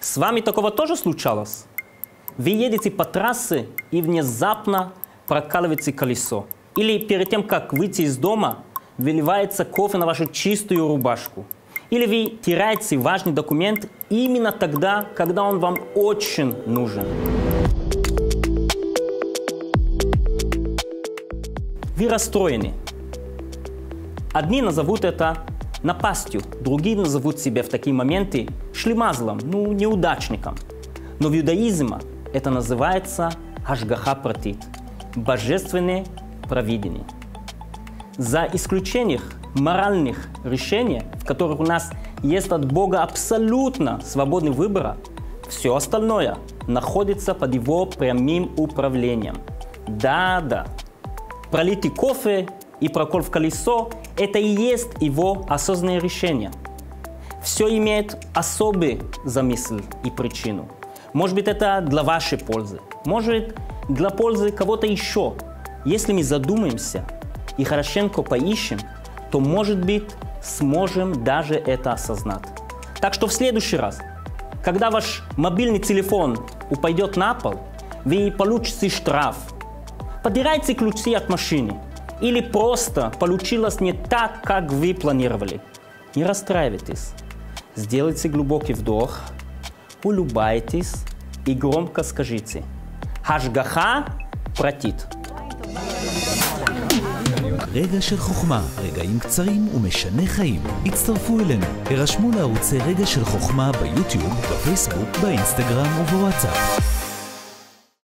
С вами такого тоже случалось? Вы едете по трассе и внезапно прокалывается колесо. Или перед тем, как выйти из дома, выливается кофе на вашу чистую рубашку. Или вы теряете важный документ именно тогда, когда он вам очень нужен. Вы расстроены. Одни назовут это напастью, другие назовут себя в такие моменты шлемазлом, неудачником. Но в иудаизме это называется ашгаха пратит, божественное провидение. За исключением моральных решений, в которых у нас есть от Бога абсолютно свободный выбор, все остальное находится под его прямым управлением. Да. Пролитый кофе и прокол в колесо – это и есть его осознанное решение. Все имеет особый замысел и причину. Может быть, это для вашей пользы, может, для пользы кого-то еще. Если мы задумаемся и хорошенько поищем, то, может быть, сможем даже это осознать. Так что в следующий раз, когда ваш мобильный телефон упадет на пол, вы получите штраф, подбирайте ключи от машины, или просто получилось не так, как вы планировали. Не расстраивайтесь. Сделайте глубокий вдох, улыбайтесь и громко скажите: השגחה פרטית. רגע של חוכמה, רגעים קצרים ומשנה חיים. הצטרפו אלינו, הרשמו לערוצי רגע של חוכמה ביוטיוב, בפייסבוק, באינסטגרם ובוואטסאפ.